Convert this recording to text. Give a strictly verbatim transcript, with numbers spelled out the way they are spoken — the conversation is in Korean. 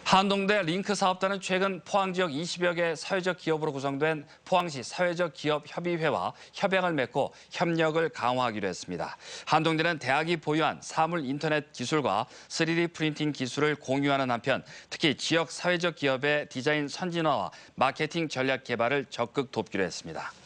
한동대 링크 사업단은 최근 포항 지역 이십여 개 사회적 기업으로 구성된 포항시 사회적 기업 협의회와 협약을 맺고 협력을 강화하기로 했습니다. 한동대는 대학이 보유한 사물 인터넷 기술과 쓰리디 프린팅 기술을 공유하는 한편 특히 지역 사회적 기업의 디자인 선진화와 마케팅 전략 개발을 적극 돕기로 했습니다.